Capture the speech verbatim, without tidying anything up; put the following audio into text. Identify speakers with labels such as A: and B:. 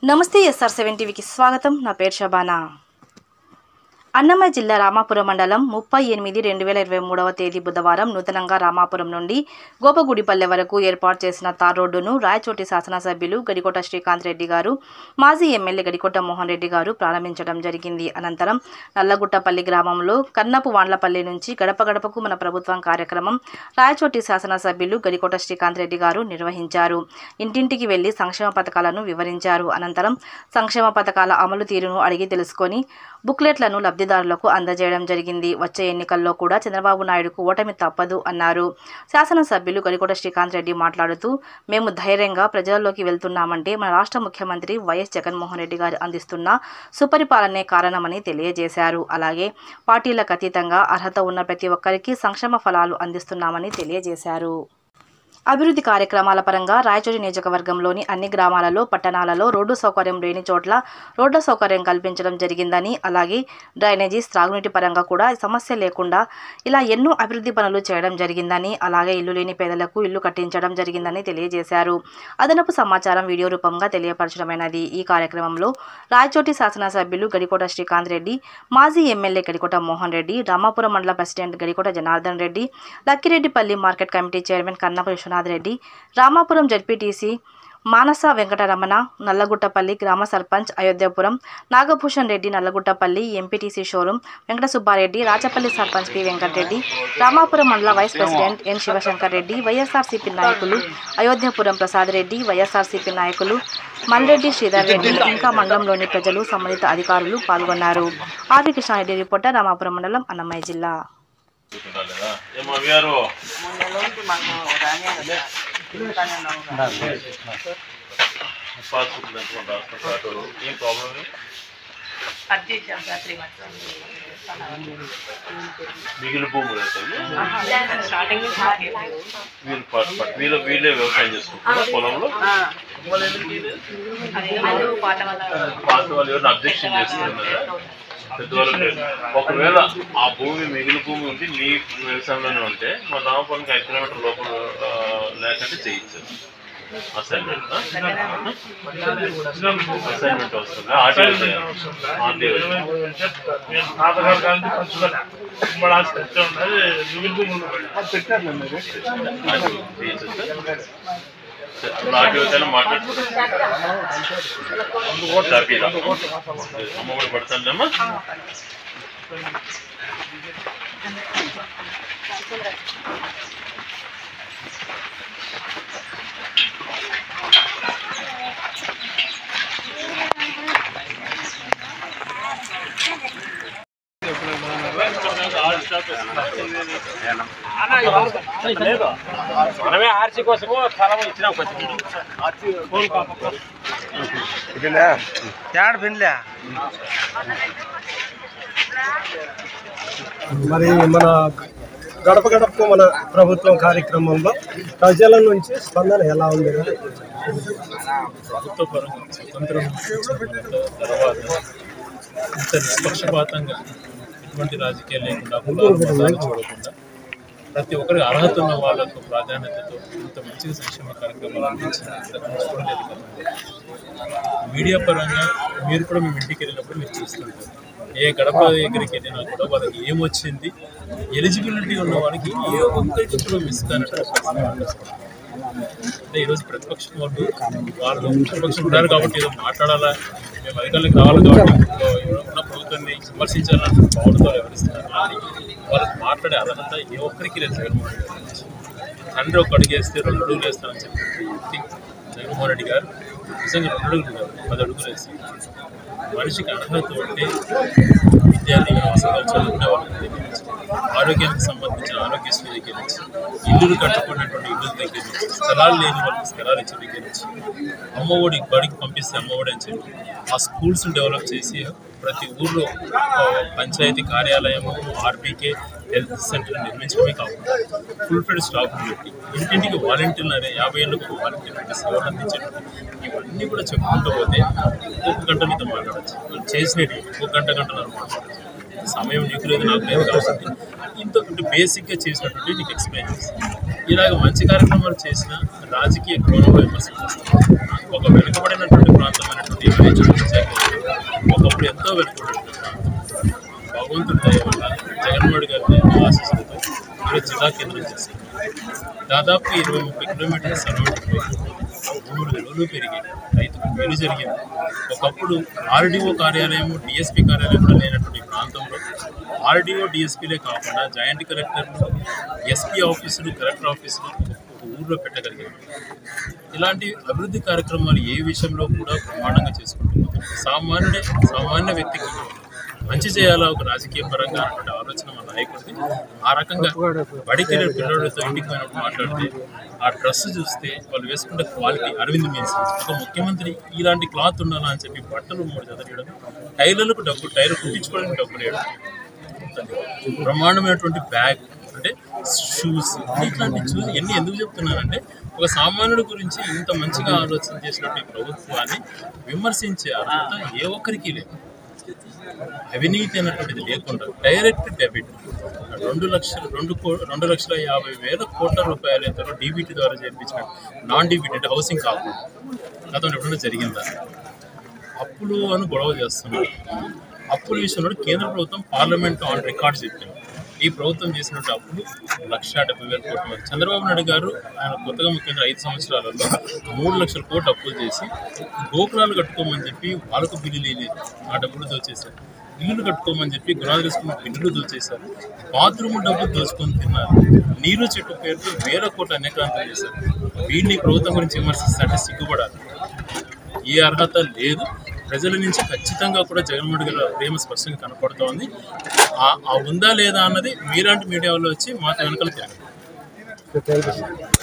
A: నమస్తే SR seven టీవీకి స్వాగతం. నా పేరు శబానా. అన్నమయ్య జిల్లా రామాపురం మండలం ముప్పై ఎనిమిది రెండు వేల ఇరవై మూడవ తేదీ బుధవారం నూతనంగా రామాపురం నుండి గోపగుడిపల్లె వరకు ఏర్పాటు చేసిన తార్ రోడ్డును రాయచోటి శాసనసభ్యులు గడికోట శ్రీకాంత్ రెడ్డి గారు, మాజీ ఎమ్మెల్యే గడికోట మోహన్ రెడ్డి గారు ప్రారంభించడం జరిగింది. అనంతరం నల్లగుట్టపల్లి గ్రామంలో కన్నపు వాండ్లపల్లి నుంచి గడపగడపకు మన ప్రభుత్వం కార్యక్రమం రాయచోటి శాసనసభ్యులు గడికోట శ్రీకాంత్ రెడ్డి గారు నిర్వహించారు. ఇంటింటికి వెళ్లి సంక్షేమ పథకాలను వివరించారు. అనంతరం సంక్షేమ పథకాల అమలు తీరును అడిగి తెలుసుకొని బుక్లెట్లను లబ్ధిదారులకు అందజేయడం జరిగింది. వచ్చే ఎన్నికల్లో కూడా చంద్రబాబు నాయుడుకు ఓటమి తప్పదు అన్నారు. శాసనసభ్యులు గడికోట శ్రీకాంత్ రెడ్డి మాట్లాడుతూ, మేము ధైర్యంగా ప్రజల్లోకి వెళ్తున్నామంటే మన రాష్ట్ర ముఖ్యమంత్రి వైఎస్ జగన్మోహన్ రెడ్డి గారు అందిస్తున్న సుపరిపాలనే కారణమని తెలియజేశారు. అలాగే పార్టీలకు అతీతంగా అర్హత ఉన్న ప్రతి ఒక్కరికి సంక్షేమ ఫలాలు అందిస్తున్నామని తెలియజేశారు. అభివృద్ధి కార్యక్రమాల పరంగా రాయచోటి నియోజకవర్గంలోని అన్ని గ్రామాలలో, పట్టణాలలో రోడ్డు సౌకర్యం లేని చోట్ల రోడ్ల సౌకర్యం కల్పించడం జరిగిందని, అలాగే డ్రైనేజీ, త్రాగునీటి పరంగా కూడా సమస్య లేకుండా ఇలా ఎన్నో అభివృద్ధి పనులు చేయడం జరిగిందని, అలాగే ఇల్లు లేని పేదలకు ఇల్లు కట్టించడం జరిగిందని తెలియజేశారు. అదనపు సమాచారం వీడియో రూపంగా తెలియపరచడమైనది. ఈ కార్యక్రమంలో రాయచోటి శాసనసభ్యులు గడికోట శ్రీకాంత్ రెడ్డి, మాజీ ఎమ్మెల్యే గడికోట మోహన్ రెడ్డి, రామాపురం మండల president Gadikota Janardhan Reddy, Lakkireddipalli market committee chairman Kannappa Reddy, Ramapuram ZPTC Manasa Venkataramana, Nallaguttapalli గ్రామ sarpanch Ayodhyapuram Nagabhushan Reddy, Nallaguttapalli MPTC showroom Venkata Subbareddy, Rachapalli sarpanch P Venkatareddy, Ramapuram మండల vice president N Sivasankar Reddy, YSRCP నాయకులు అయోధ్యపురం ప్రసాద్ రెడ్డి, వైఎస్ఆర్సీపీ నాయకులు మల్రెడ్డి శ్రీధర్ రెడ్డి, ఇంకా మండలంలోని ప్రజలు, సంబంధిత అధికారులు పాల్గొన్నారు. ఆర్వి కృష్ణారెడ్డి, రిపోర్టర్, రామాపురం మండలం, అన్నమయ్య జిల్లా.
B: మిగిలిన భూములు వీళ్ళు వీళ్ళే వ్యవసాయం చేసుకుంటారు పొలంలో. పాత వాళ్ళు ఎవరిని అబ్జెక్షన్ చేస్తున్నారా? పెద్దవాళ్ళు ఒకవేళ ఆ భూమి మిగిలిన భూమి ఉండి నీ వ్యవసాయంలోనే ఉంటే మా రామపురానికి ఐదు కిలోమీటర్ లోపల లేకంటే చేయించారు. అసైన్మెంట్ అసైన్మెంట్ వస్తుంది. ఆర్టీఓ ఆర్టీఓ ఆర్టీఓ మాట్లాడుకుంటాం. అమ్మ కూడా పడుతుందమ్మా. మనమే ఆర్సీ కోసము స్థలం ఇచ్చినాం.
C: మరి మన గడప గడపకు మన ప్రభుత్వం కార్యక్రమంలో ప్రజల నుంచి స్పందన ఎలా ఉంది?
D: ప్రభుత్వ పరంగా స్వతంత్రం తర్వాత ఇంత నిష్పక్షపాతంగా ఎటువంటి రాజకీయాలు లేకుండా కులాలు చూడకుండా ప్రతి ఒక్కరికి అర్హత ఉన్న వాళ్ళకు ప్రాధాన్యతతో ఇంత మంచిగా సంక్షేమ కార్యక్రమాలు అందించిన చూడలేదు కదా. మీడియా పరంగా మీరు కూడా మేము ఇంటికి వెళ్ళినప్పుడు మీరు చూస్తుంటారు. ఏ గడప దగ్గరికి వెళ్ళినా కూడా వాళ్ళకి ఏమొచ్చింది, ఎలిజిబిలిటీ ఉన్న వాళ్ళకి ఏ ఒక్కరికి కూడా ఇస్తానంటే అంటే ఈరోజు ప్రతిపక్షం వాళ్ళు వాళ్ళు ప్రతిపక్షం ఉన్నారు కాబట్టి ఏదో మాట్లాడాలా, మేము అధికారులకు కావాలి కాబట్టి ఉన్న ప్రభుత్వాన్ని విమర్శించాలని భావనతో వివరిస్తున్నారు. కానీ వాళ్ళకి మాట్లాడే అర్హత ఏ ఒక్కరికి లేదు. జగన్మోహన్ రెడ్డి గారు తండ్రి ఒక అడుగు వేస్తే రెండు అడుగులు వేస్తానని చెప్పి వ్యక్తి జగన్మోహన్ రెడ్డి గారు నిజంగా రెండు అడుగులు కాదు పది అడుగులు వేస్తారు. మనిషికి అర్హత ఉంటే విద్యార్థి వ్యవసాయాలు చదువుకునే వాళ్ళకి దగ్గర నుంచి, ఆరోగ్యానికి సంబంధించిన ఆరోగ్యశ్రీ దగ్గర నుంచి, ఇల్లులు కట్టుకున్నటువంటి ఇల్లుల దగ్గర నుంచి, స్థలాలు లేని వాళ్ళకి స్థలాలు ఇచ్చే దగ్గర నుంచి, అమ్మఒడి బడికి పంపిస్తే అమ్మఒడి అని చెప్పి ఆ స్కూల్స్ డెవలప్ చేసి ప్రతి ఊర్లో పంచాయతీ కార్యాలయం, ఆర్బీకే హెల్త్ సెంటర్ నిర్మించడమే కాకుండా ఫుల్ ఫెడ్ స్టాఫ్ పెట్టి ఇంటింటికి వాలంటీర్లు అనే యాభై ఏళ్ళకు ఒక వాలంటీర్ పెట్టి సేవలు అందించేటప్పుడు ఇవన్నీ కూడా చెప్పుకుంటూ పోతే ఒక గంట మీతో మాట్లాడచ్చు. చేసినవి ఒక గంట గంటన్నర మాట్లాడచ్చు. సమయం నీకు లేదు నాకు లేదు కాబట్టి ఇంత బేసిక్గా చేసినటువంటి నీకు ఎక్స్ప్లెయిన్ చేస్తాను. ఇలాగ మంచి కార్యక్రమాలు చేసిన రాజకీయ కోణంలో విమర్శించేస్తాను. ఒక వెనుకబడినటువంటి ప్రాంతమైనటువంటి ఒకప్పుడు ఎంతో వెనుకబడినటువంటి ప్రాంతం భగవంతుడి దయ వల్ల జగన్మోహన్ గారి ఆశీస్సులతో ఈరోజు జిల్లా కేంద్రం చేశారు. దాదాపు ఇరవై ముప్పై కిలోమీటర్ల సరౌండింగ్ భూములు విలువలు పెరిగాయి, రైతుకు మేలు జరిగింది. ఒకప్పుడు ఆర్డీఓ కార్యాలయము డిఎస్పీ కార్యాలయం కూడా లేనటువంటి ప్రాంతంలో ఆర్డీఓ డిఎస్పీలే కాకుండా జాయింట్ కలెక్టర్లు, ఎస్పీ ఆఫీసులు, కలెక్టర్ ఆఫీసులు ఒక ఊళ్ళో పెట్టగలిగారు. ఇలాంటి అభివృద్ధి కార్యక్రమాలు ఏ విషయంలో కూడా ప్రమాణంగా చేసుకుంటున్నారు. సామాన్యుడే సామాన్య వ్యక్తికి మంచి చేయాలా ఒక రాజకీయ పరంగా అన్నటువంటి ఆలోచన మన నాయకుడిది. ఆ రకంగా బడికి పిల్లలతో ఇంటికి పోయినప్పుడు మాట్లాడితే ఆ డ్రెస్ చూస్తే వాళ్ళు వేసుకుంటే క్వాలిటీ అరవింద్ మీన్స్ ఒక ముఖ్యమంత్రి ఇలాంటి క్లాత్ ఉండాలా అని చెప్పి బట్టలు మూడు చదివేయడం, టైలర్లకు డబ్బు టైర్ కుట్టించుకోవడానికి డబ్బు వేయడం, బ్రహ్మాండమైనటువంటి బ్యాగ్ అంటే షూస్ ఇట్లాంటి చూసి ఎన్ని ఎందుకు చెప్తున్నానంటే ఒక సామాన్యుడి గురించి ఇంత మంచిగా ఆలోచన చేసినటువంటి ప్రభుత్వాన్ని విమర్శించే అర్హత ఏ ఒక్కరికి లేదు. అవినీతి అన్నటువంటిది లేకుండా డైరెక్ట్ డెబిట్ రెండు లక్షల రెండు కో రెండు లక్షల యాభై వేల కోట్ల రూపాయల ఎంతో డీబీటీ ద్వారా చేర్పించిన నాన్ డీబీటీ అంటే హౌసింగ్ కాకుండా గతంలో ఎప్పుడైనా జరిగిందా? అప్పులు అని గొడవ చేస్తున్నారు. అప్పుల విషయంలో కేంద్ర ప్రభుత్వం పార్లమెంట్ ఆన్ రికార్డ్ చెప్పింది ఈ ప్రభుత్వం చేసినట్టు అప్పులు లక్ష డెబ్బై వేల కోట్ల. చంద్రబాబు నాయుడు గారు ఆయన కొత్తగా ముఖ్యమంత్రి ఐదు సంవత్సరాలలో మూడు లక్షల కోట్లు అప్పులు చేసి గోపురాలు కట్టుకోమని చెప్పి వాళ్ళకు బిల్లు లేదు, ఆ డబ్బులు దోచేశారు. ఇల్లులు కట్టుకోమని చెప్పి గుణాలు తీసుకుని బిల్లులు దోచేశారు. బాత్రూమ్ డబ్బులు దోచుకొని తిన్నారు. నీరు చెట్టు పేరుతో వేల కోట్లు అనేకాంతం చేశారు. వీడిని ప్రభుత్వం గురించి విమర్శిస్తే సిగ్గుపడాలి. ఏ అర్హత లేదు. ప్రజల నుంచి ఖచ్చితంగా కూడా జగన్మోహన్ గారి ప్రేమ స్పష్టంగా కనపడుతోంది. ఆ ఉందా లేదా అన్నది మీలాంటి మీడియా వాళ్ళు వచ్చి మాకు వెనకాల తిరగదు.